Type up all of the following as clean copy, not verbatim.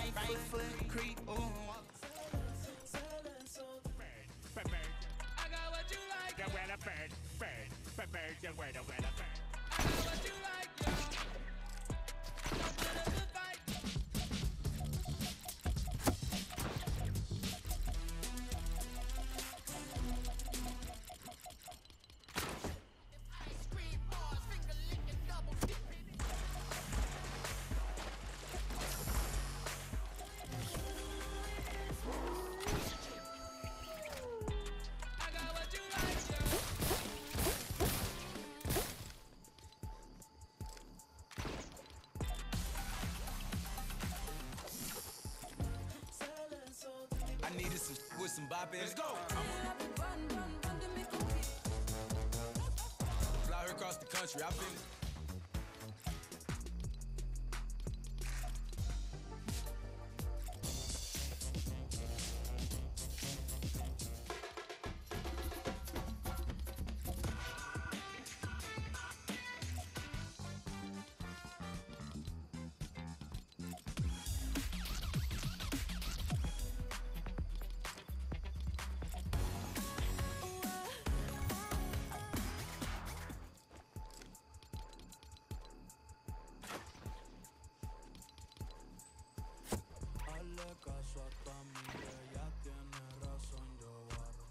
right foot creep, ooh. I got what you like. The weather bird, the weather bird. I got what you like, yo. Come to the good fight. Ice cream bars, finger licking, double dipping. I got what you like, yo. I needed some with some bop in it. Let's go. Fly her across the country, I've been. Hazle caso a tu amiga, ella tiene razón, yo barro.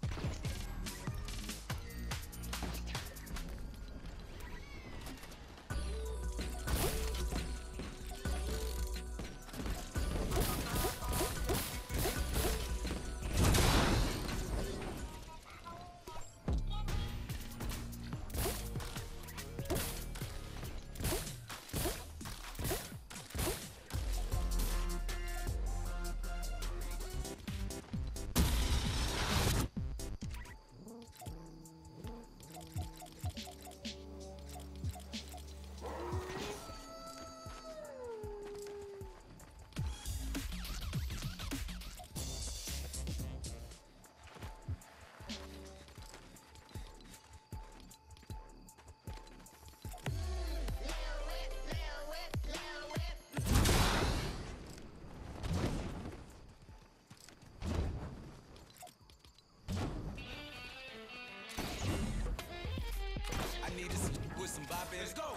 I needed some with some bop in it. Let's go.